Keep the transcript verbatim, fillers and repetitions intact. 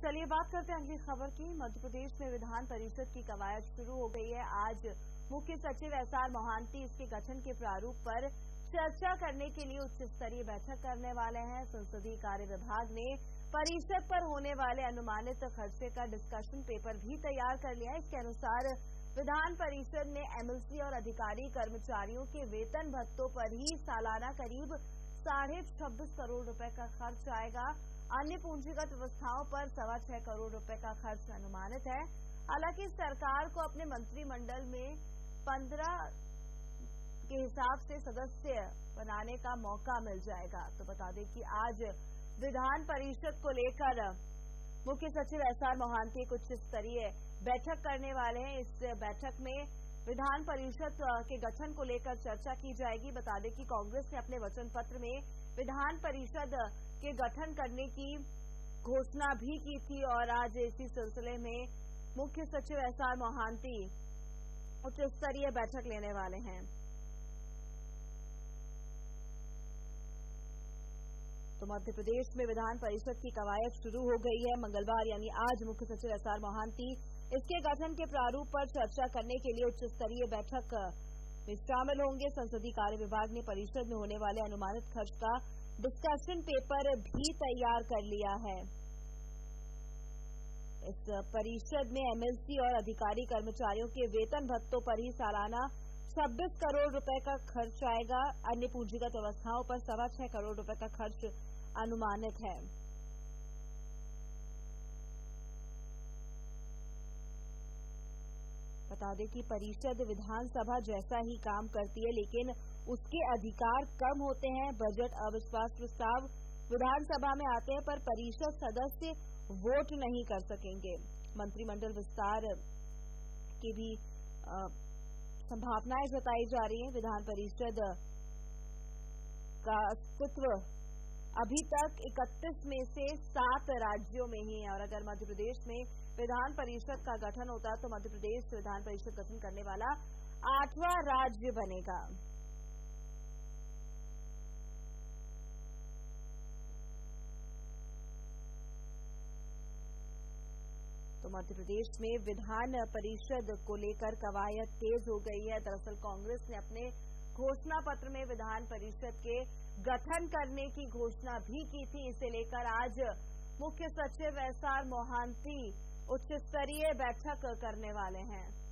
चलिए बात करते हैं अगली खबर की। मध्य प्रदेश में विधान परिषद की कवायद शुरू हो गई है। आज मुख्य सचिव एस आर मोहांती इसके गठन के प्रारूप पर चर्चा करने के लिए उच्च स्तरीय बैठक करने वाले हैं। संसदीय कार्य विभाग ने परिषद पर होने वाले अनुमानित खर्चे का डिस्कशन पेपर भी तैयार कर लिया है। इसके अनुसार विधान परिषद में एमएलसी और अधिकारी कर्मचारियों के वेतन भत्तों पर ही सालाना करीब साढ़े छब्बीस करोड़ रुपए का खर्च आएगा। अन्य पूंजीगत व्यवस्थाओं पर सवा छह करोड़ रुपए का खर्च अनुमानित है। हालांकि सरकार को अपने मंत्रिमंडल में पंद्रह के हिसाब से सदस्य बनाने का मौका मिल जाएगा। तो बता दें कि आज विधान परिषद को लेकर मुख्य सचिव एस आर मोहांती एक उच्च स्तरीय बैठक करने वाले हैं। इस बैठक में विधान परिषद के गठन को लेकर चर्चा की जाएगी। बता दें कि कांग्रेस ने अपने वचन पत्र में विधान परिषद के गठन करने की घोषणा भी की थी और आज इसी सिलसिले में मुख्य सचिव एस आर मोहांती उच्च स्तरीय बैठक लेने वाले हैं। तो मध्य प्रदेश में विधान परिषद की कवायद शुरू हो गई है। मंगलवार यानी आज मुख्य सचिव एस आर मोहांती इसके गठन के प्रारूप पर चर्चा करने के लिए उच्च स्तरीय बैठक में शामिल होंगे। संसदीय कार्य विभाग ने परिषद में होने वाले अनुमानित खर्च का डिस्कशन पेपर भी तैयार कर लिया है। इस परिषद में एमएलसी और अधिकारी कर्मचारियों के वेतन भत्तों पर ही सालाना छब्बीस करोड़ रुपए का खर्च आएगा। अन्य पूंजीगत व्यवस्थाओं पर सवा छह करोड़ रुपए का खर्च अनुमानित है। बता दें कि परिषद विधानसभा जैसा ही काम करती है, लेकिन उसके अधिकार कम होते हैं। बजट अविश्वास प्रस्ताव विधानसभा में आते हैं पर परिषद सदस्य वोट नहीं कर सकेंगे। मंत्रिमंडल विस्तार की भी संभावनाएं जताई जा रही हैं। विधान परिषद का अस्तित्व अभी तक इकतीस में से सात राज्यों में ही है और अगर मध्य प्रदेश में विधान परिषद का गठन होता है तो मध्य प्रदेश विधान परिषद गठन करने वाला आठवां राज्य बनेगा। तो मध्य प्रदेश में विधान परिषद को लेकर कवायद तेज हो गई है। दरअसल कांग्रेस ने अपने घोषणा पत्र में विधान परिषद के गठन करने की घोषणा भी की थी। इसे लेकर आज मुख्य सचिव एस आर मोहांती उच्च स्तरीय बैठक करने वाले हैं।